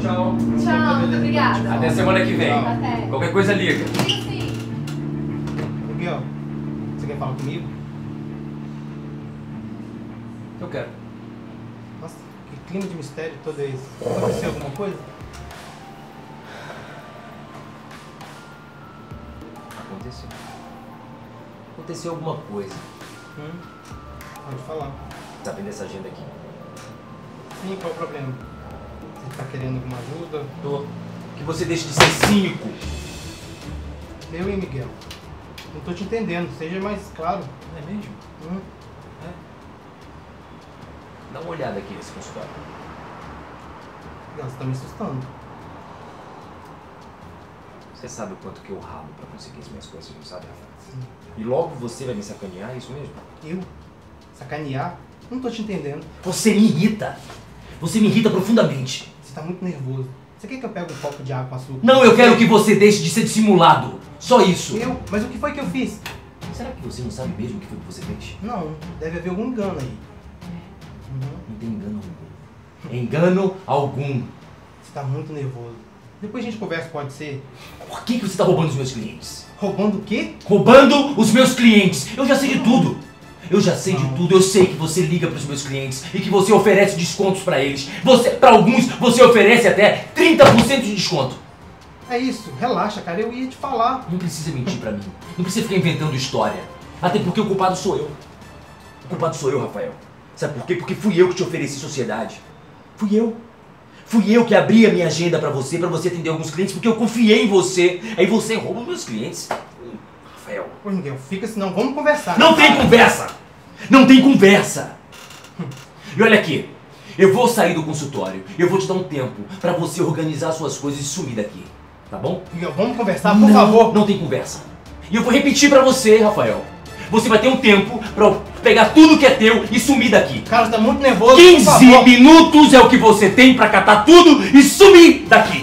Tchau. Tchau, muito obrigada. Até semana que vem. Até. Qualquer coisa liga. Sim. Miguel, você quer falar comigo? Eu quero. Nossa, que clima de mistério todo esse. Aconteceu alguma coisa? Aconteceu alguma coisa. Pode falar. Tá vendo essa agenda aqui? Sim, qual é o problema? Você tá querendo alguma ajuda? Tô. Que você deixe de ser cínico. Eu e Miguel. Não tô te entendendo, seja mais claro. Não é mesmo? É. Dá uma olhada aqui nesse consultório. Miguel, você tá me assustando. Você sabe o quanto que eu ralo pra conseguir as minhas coisas, não sabe, Rafael? Sim. E logo você vai me sacanear, é isso mesmo? Eu? Sacanear? Não tô te entendendo. Você me irrita. Você me irrita profundamente. Você tá muito nervoso. Você quer que eu pegue um copo de água com açúcar? Não, eu quero que você deixe de ser dissimulado. Só isso. Eu? Mas o que foi que eu fiz? Será que você não sabe mesmo o que foi que você fez? Não, deve haver algum engano aí. Não tem engano algum. Engano algum. Você tá muito nervoso. Depois a gente conversa, pode ser? Por que você está roubando os meus clientes? Roubando o quê? Roubando os meus clientes. Eu já sei de tudo. Eu já sei de tudo. Eu sei que você liga para os meus clientes e que você oferece descontos para eles. Para alguns, você oferece até 30% de desconto. É isso, relaxa, cara. Eu ia te falar. Não precisa mentir pra mim. Não precisa ficar inventando história. Até porque o culpado sou eu. O culpado sou eu, Rafael. Sabe por quê? Porque fui eu que te ofereci sociedade. Fui eu. Fui eu que abri a minha agenda pra você atender alguns clientes, porque eu confiei em você. Aí você rouba os meus clientes. Rafael. Ô, Miguel, fica senão vamos conversar. Não tem conversa! Não tem conversa! E olha aqui. Eu vou sair do consultório. Eu vou te dar um tempo pra você organizar suas coisas e sumir daqui. Tá bom? Miguel, vamos conversar, por favor. Não tem conversa. E eu vou repetir pra você, Rafael. Você vai ter um tempo pra eu pegar tudo que é teu e sumir daqui. Cara, você tá muito nervoso. 15 minutos é o que você tem pra catar tudo e sumir daqui.